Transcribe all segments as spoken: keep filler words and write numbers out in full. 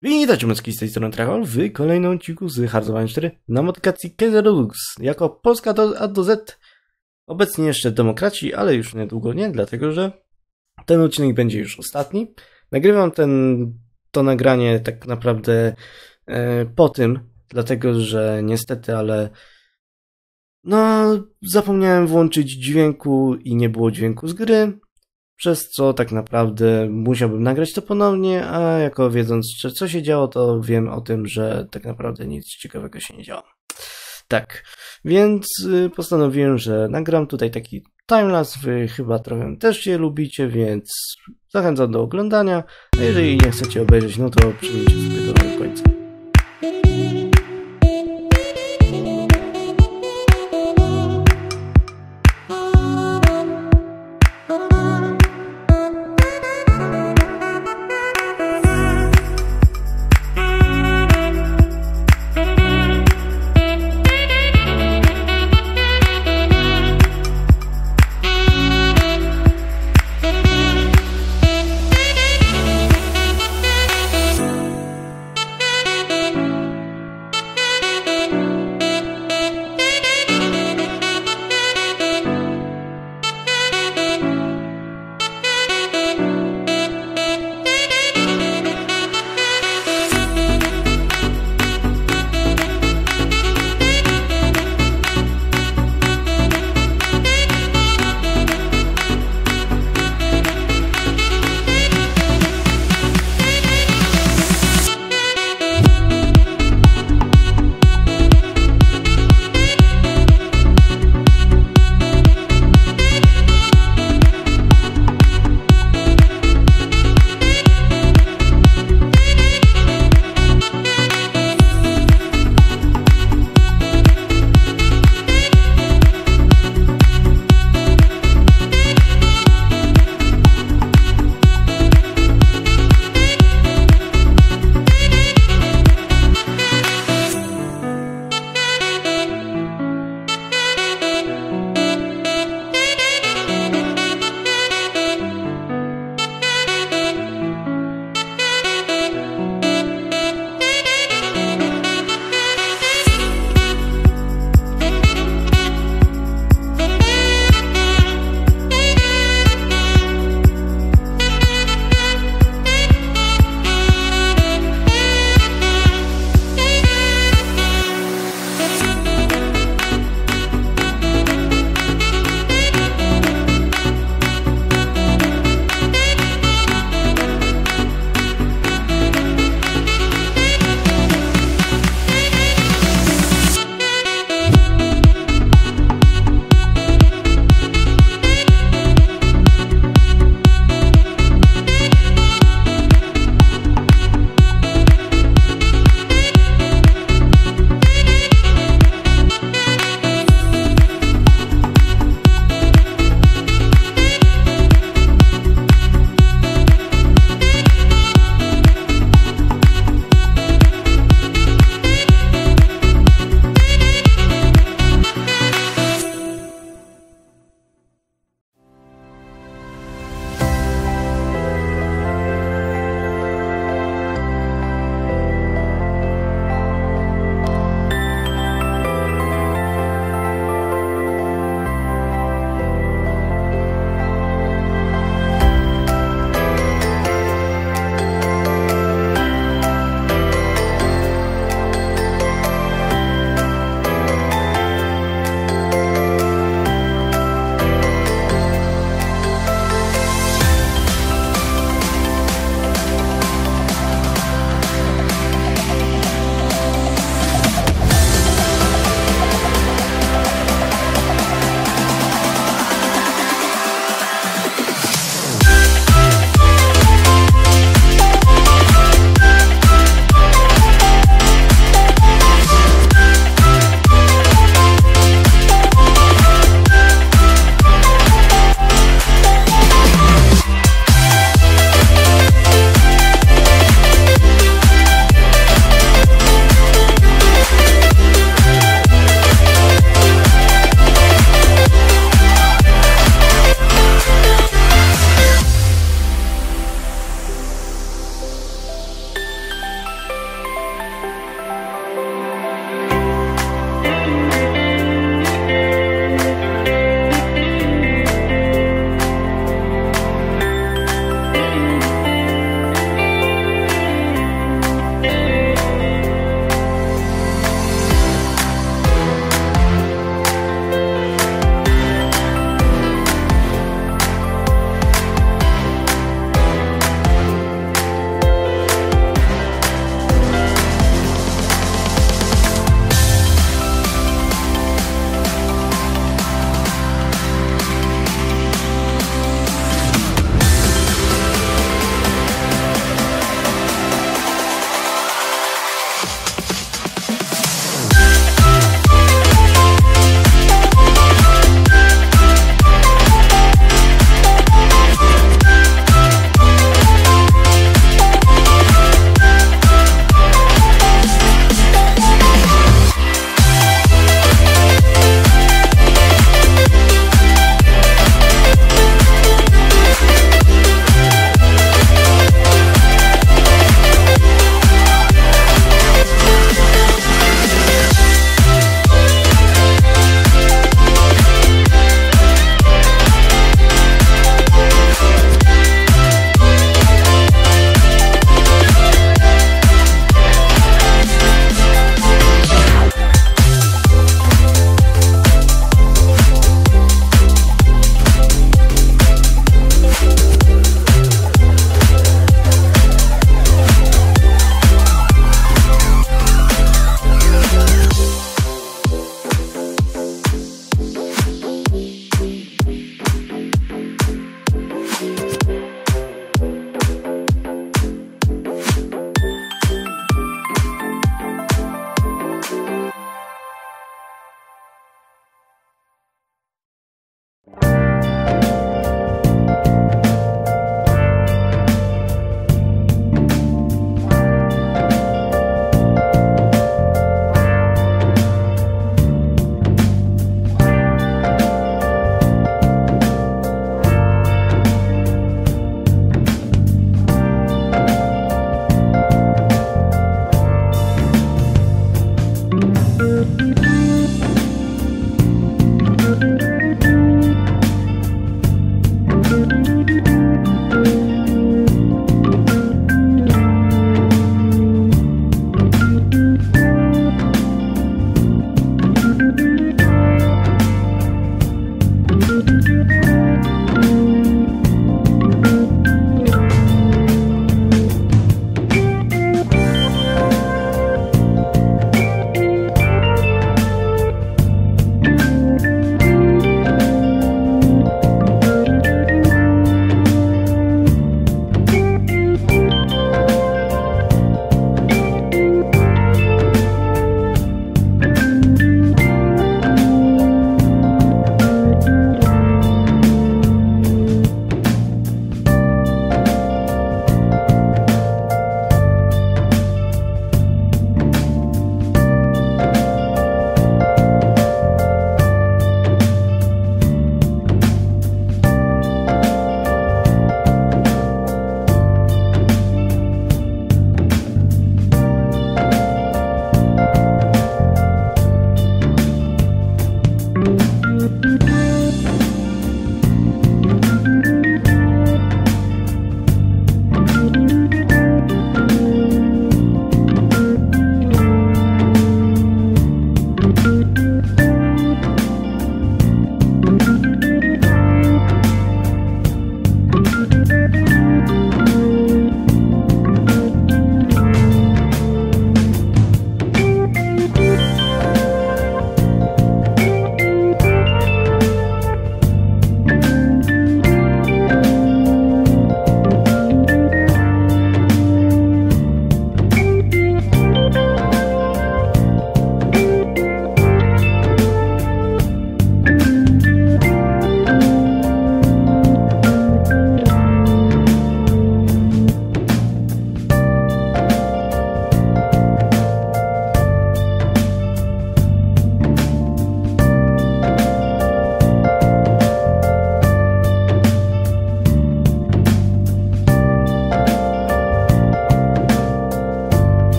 Witajcie mocki z tej strony Trachol w kolejnym odcinku z Hearts of Iron cztery na modyfikacji Kaiser Redux jako Polska do A do Z. Obecnie jeszcze demokraci, ale już niedługo nie, dlatego że ten odcinek będzie już ostatni. Nagrywam ten, to nagranie tak naprawdę e, po tym, dlatego że niestety, ale no zapomniałem włączyć dźwięku i nie było dźwięku z gry. Przez co tak naprawdę musiałbym nagrać to ponownie, a jako wiedząc, co się działo, to wiem o tym, że tak naprawdę nic ciekawego się nie działo. Tak, więc postanowiłem, że nagram tutaj taki timelapse, wy chyba trochę też je lubicie, więc zachęcam do oglądania, a jeżeli nie chcecie obejrzeć, no to przyjmijcie sobie do końca.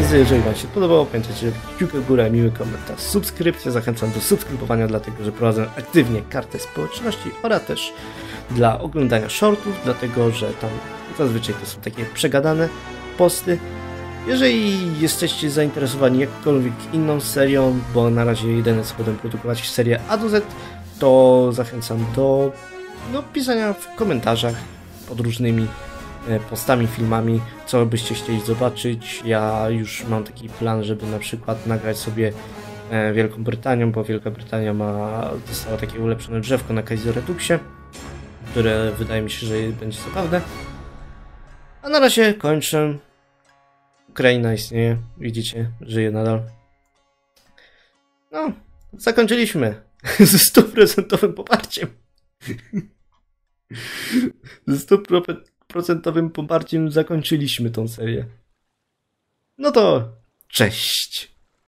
Więc jeżeli Wam się podobało, pamiętajcie, że kciukę w górę, miły komentarz, subskrypcja. Zachęcam do subskrybowania, dlatego że prowadzę aktywnie kartę społeczności oraz też dla oglądania shortów, dlatego że tam zazwyczaj to są takie przegadane posty. Jeżeli jesteście zainteresowani jakkolwiek inną serią, bo na razie jedyne co będę produkować serię A do Z, to zachęcam do no, pisania w komentarzach pod różnymi postami, filmami, co byście chcieli zobaczyć. Ja już mam taki plan, żeby na przykład nagrać sobie Wielką Brytanią, bo Wielka Brytania ma, dostała takie ulepszone drzewko na Kaiser Reduxie, które wydaje mi się, że będzie zabawne. A na razie kończę. Ukraina istnieje, widzicie, żyje nadal. No, zakończyliśmy ze stuprocentowym poparciem. Ze stuprocentowym poparciem zakończyliśmy tą serię. No to cześć.